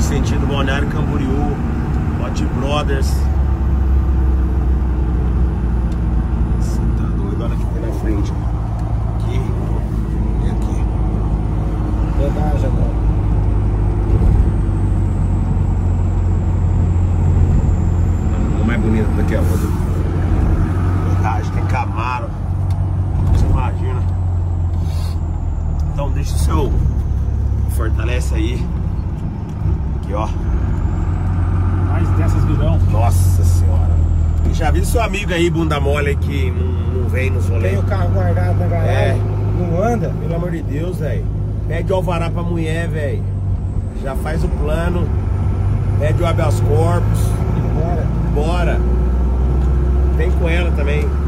sentido Balneário Camboriú, Hot Brothers. Você tá doido? Olha aqui na frente. Aqui e aqui. Verdade, agora. A mais bonita daqui a outra. Verdade, tem Camaro. Você imagina. Então deixa o seu... Fortalece aí. Aqui, ó. Mais dessas virão. Nossa senhora. E já vi seu amigo aí, bunda mole, que não vem nos rolês. Tem o carro guardado na garagem, não anda. Pelo amor de Deus, velho. Pede o alvará pra mulher, velho. Já faz o plano. Pede o habeas corpus. E bora. Bora. Vem com ela também.